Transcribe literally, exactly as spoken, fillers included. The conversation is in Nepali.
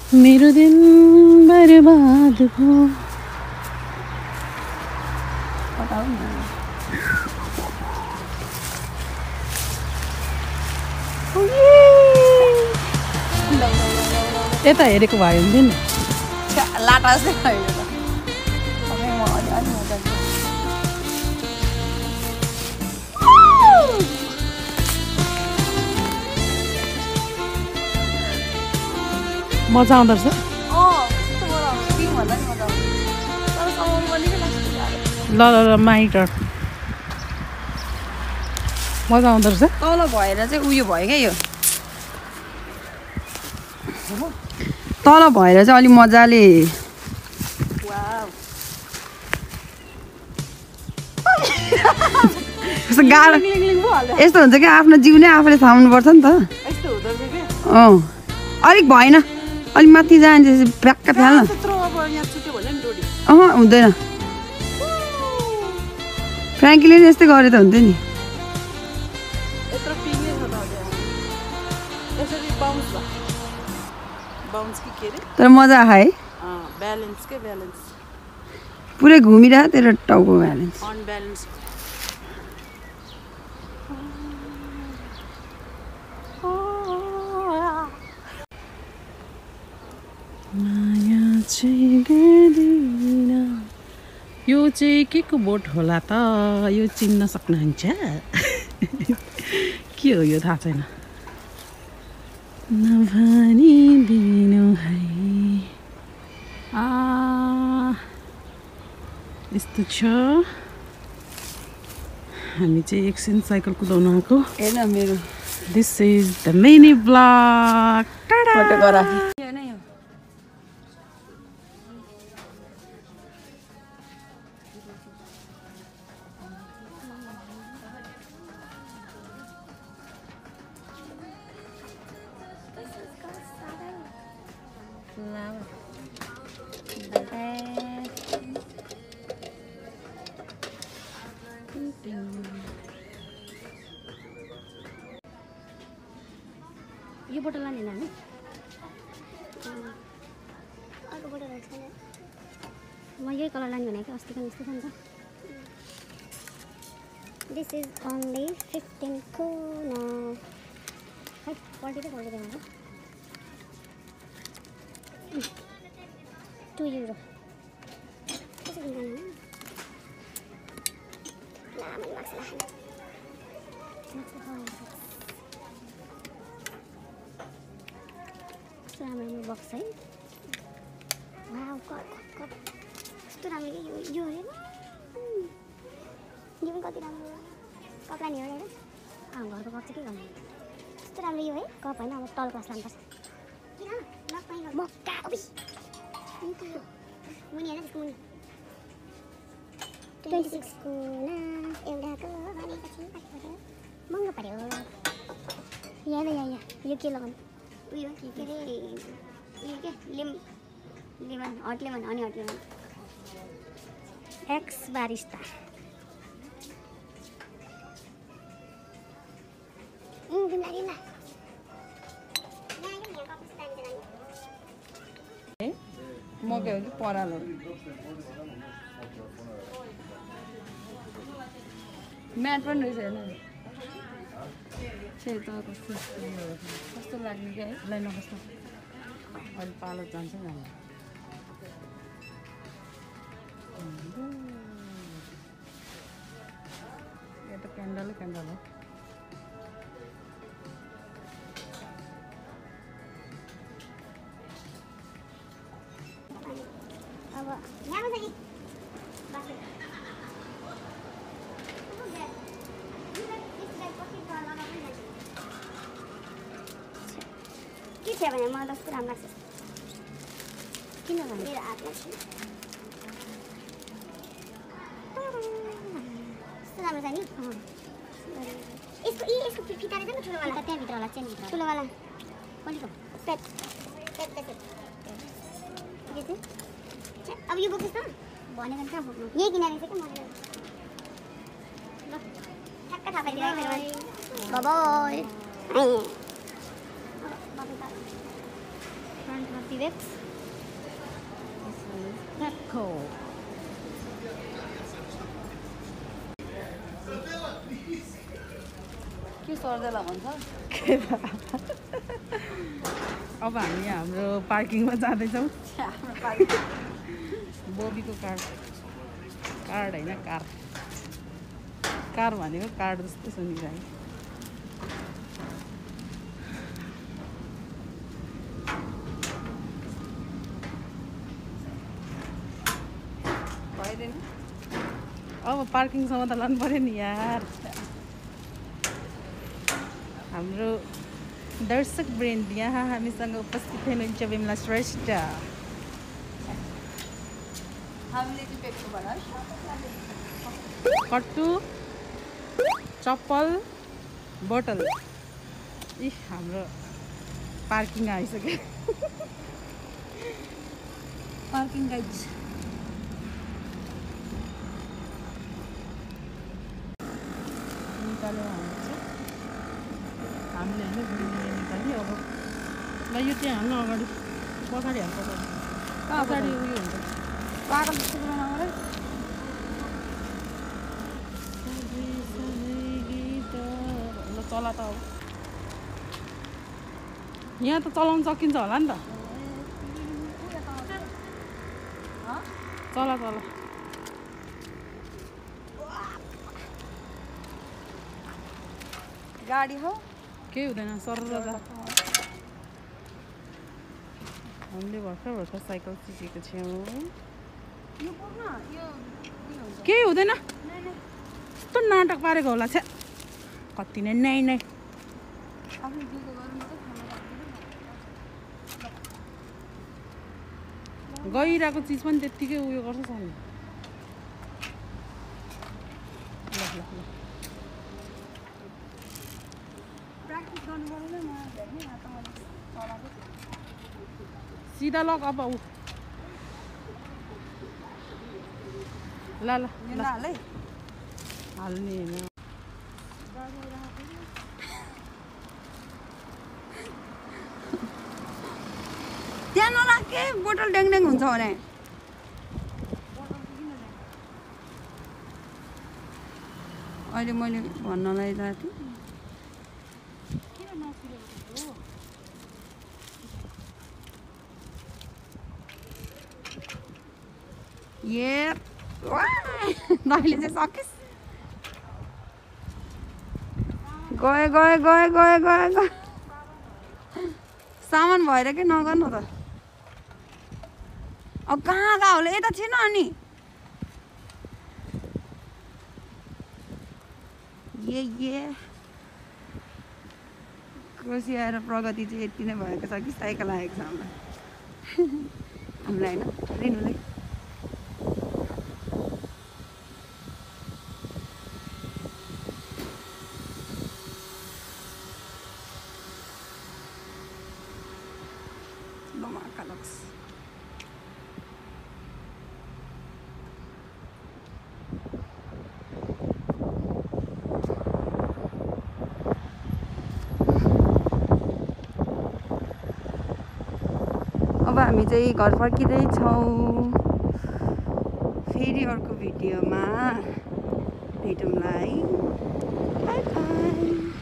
मेरो दिन बर्बाद भयो। यता हेरेको भए हुन्थ्यो नि। लाटा जस्तै भयो त। ओके म अलि अलि मजा मजा आउँदो रहेछ। अँ कस्तो मजा आउँछ पिङ भन्दा नि मजा आउँछ। तर समाउनु पनि के लाग्छ। ल ल ल माइट मजा आउँदो रहेछ। तल भएर चाहिँ उयो भयो क्या यो तल भएर चाहिँ अलि मजाले गाह्रो यस्तो हुन्छ क्या आफ्नो जिउ नै आफूले थाम्नु पर्छ नि त। अँ अलिक भएन अलिक माथि जान्छ फ्याक्क फ्याल्न। अँ हुँदैन फ्रेङ्कीले नि यस्तै गरे त हुन्थ्यो नि। तर मजा आयो है पुरै घुमिरह तेरो टाउको ब्यालेन्स माया चाहिँ गर्दिन। यो चाहिँ के को बोट होला त यो चिन्न सक्नुहुन्छ के हो यो थाहा छैन। नभनिदिनु है यस्तो छ। हामी चाहिँ एकछिन साइकल कुदाउन आएको। हेर्न मेरो this is the mini blog. Photo गरा यो बोतल लाने नानी अर्को बोतल छैन। म यही कलर लाने भनेको अस्तिको यस्तो छ नि त। दिस इज ओन्ली फिफ्टिन को न है फोर्टी त फोर्टी देखाउँछ टु युरो। कसरी किन्नु लामो लाग्छ लाग्छ राम्रो बक्स है। वाउ कप कप कस्तो राम्रो यो यो हेर यो पनि कति राम्रो कप लाने हो हेर। अँ घरको कप चाहिँ के गर्ने कस्तो राम्रो यो है कप होइन। अब तल क्लास लानुपर्छ किन मक्का मुनि होइन त्यसको मुनि ट्वेन्टी सिक्सको न एउटाको भनेपछि महँगो पऱ्यो। यहाँ ल यहाँ यहाँ यो के लगाउनु उयो के के अरे उयो के लिम lemon hot lemon honey hot lemon एक्स बारिस्ता म के हो कि परालो म्याट पनि रहेछ हेर्नु छेर त कस्तो कस्तो लाग्ने क्या है लाइन कस्तो अहिले पालो जान्छ नि हामी। यो त क्यान्डलै क्यान्डल हो। अब यहाँ पनि के छ भने मलाई कस्तो राम्रो लाग्छ किन भने मेरो हातमा छ कस्तो राम्रो छ नि। यसको यसको फिता रहेछ नि ठुलोवाला त्यहाँभित्र होला चेनभित्र ठुलोवाला कतिको पेट पेट पेट के चाहिँ अब यो बोक्नुहोस् त भनेको नि कहाँ बोक्नु यही किनेर रहेछ क्या मैले ल ठ्याक्क थाहा पाइदिएर बाबाई Pivex. This is Pepco. के सर्देला भन्छ अब हामी हाम्रो पार्किङमा जाँदैछौँ बोबीको कार्ड कार्ड होइन कार कार भनेको कार्ड जस्तो सुनिरहेको भइदिन अब पार्किङसम्म त लानु पऱ्यो नि यार हाम्रो दर्शक वृन्द यहाँ हामीसँग उपस्थित हुनुहुन्छ विमला श्रेष्ठ हामीले चाहिँ पेप्कोबाट कट्टु चप्पल बोतल इ हाम्रो पार्किङ आइसक्यो पार्किङ गाइड निकाल्यो हामीले होइन बुढीले निकाल्यो अब ल यो चाहिँ हाल्नु अगाडि पछाडि हाल्छ पछाडि उयो हुन्छ पागल जस्तो कुरा नगरे ल चला त अब यहाँ त चलाउन सकिन्छ होला नि त चला चला गाडी हो केही हुँदैन सर जा हामीले भर्खर भर्खर साइकल सिकेको छौँ केही हुँदैन यस्तो नाटक पारेको होला छ्या कति नै नै नै गइरहेको चिज पनि त्यत्तिकै उयो गर्छ नि ल ल ल सिधा लग अब ऊ ल ल ल हाल्ने होइन त्यहाँ नराख के बोतल ड्याङ हुन्छ भने अहिले मैले भन्नलाई जाँथे ए दाइले चाहिँ सकिस् गए गए गए गए गए गए सामान भएर के नगर्नु त अब कहाँ कहाँ होला यता थिएन अनि ए ए खुसी आएर प्रगति चाहिँ यति नै भएको छ कि साइकल आएको छ हामीलाई हामीलाई होइन रेनुलाई धमाका लाग्छ अब हामी चाहिँ घर फर्किँदैछौँ फेरि अर्को भिडियोमा भेटौँला है बाई बाई